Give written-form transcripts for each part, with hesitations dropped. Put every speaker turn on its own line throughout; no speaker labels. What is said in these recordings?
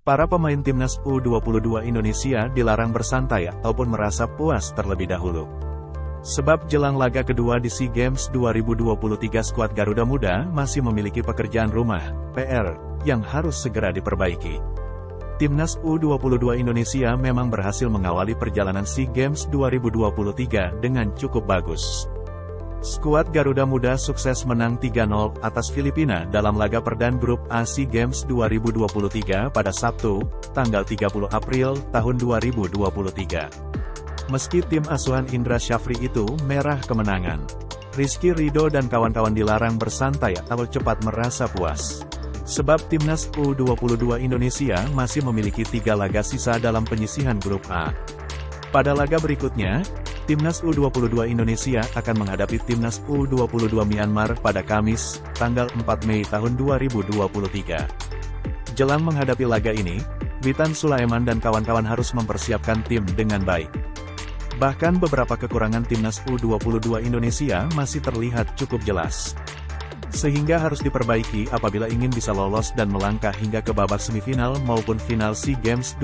Para pemain timnas U22 Indonesia dilarang bersantai ataupun merasa puas terlebih dahulu. Sebab jelang laga kedua di SEA Games 2023 skuad Garuda Muda masih memiliki pekerjaan rumah, PR, yang harus segera diperbaiki. Timnas U22 Indonesia memang berhasil mengawali perjalanan SEA Games 2023 dengan cukup bagus. Skuad Garuda Muda sukses menang 3-0 atas Filipina dalam laga perdana grup A SEA Games 2023 pada Sabtu, tanggal 30 April tahun 2023. Meski tim asuhan Indra Syafri itu merah kemenangan, Rizky Ridho dan kawan-kawan dilarang bersantai atau cepat merasa puas. Sebab timnas U22 Indonesia masih memiliki 3 laga sisa dalam penyisihan grup A. Pada laga berikutnya, Timnas U22 Indonesia akan menghadapi Timnas U22 Myanmar pada Kamis, tanggal 4 Mei tahun 2023. Jelang menghadapi laga ini, Witan Sulaiman dan kawan-kawan harus mempersiapkan tim dengan baik. Bahkan beberapa kekurangan Timnas U22 Indonesia masih terlihat cukup jelas. Sehingga harus diperbaiki apabila ingin bisa lolos dan melangkah hingga ke babak semifinal maupun final SEA Games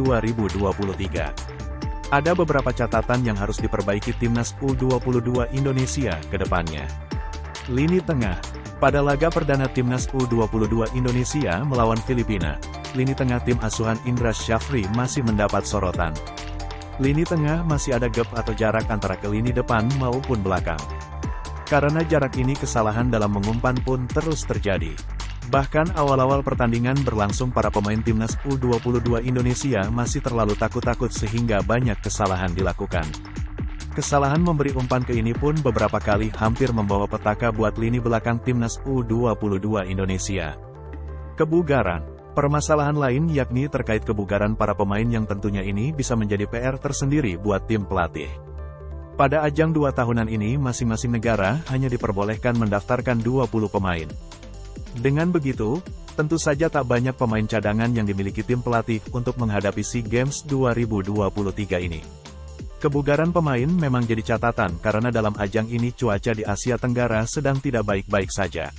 2023. Ada beberapa catatan yang harus diperbaiki Timnas U22 Indonesia ke depannya. Lini tengah. Pada laga perdana Timnas U22 Indonesia melawan Filipina, lini tengah tim asuhan Indra Syafri masih mendapat sorotan. Lini tengah masih ada gap atau jarak antara ke lini depan maupun belakang. Karena jarak ini kesalahan dalam mengumpan pun terus terjadi. Bahkan awal-awal pertandingan berlangsung para pemain Timnas U22 Indonesia masih terlalu takut-takut sehingga banyak kesalahan dilakukan. Kesalahan memberi umpan ke ini pun beberapa kali hampir membawa petaka buat lini belakang Timnas U22 Indonesia. Kebugaran. Permasalahan lain yakni terkait kebugaran para pemain yang tentunya ini bisa menjadi PR tersendiri buat tim pelatih. Pada ajang 2 tahunan ini masing-masing negara hanya diperbolehkan mendaftarkan 20 pemain. Dengan begitu, tentu saja tak banyak pemain cadangan yang dimiliki tim pelatih untuk menghadapi SEA Games 2023 ini. Kebugaran pemain memang jadi catatan karena dalam ajang ini cuaca di Asia Tenggara sedang tidak baik-baik saja.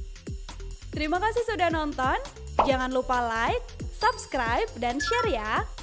Terima kasih sudah nonton, jangan lupa like, subscribe, dan share ya!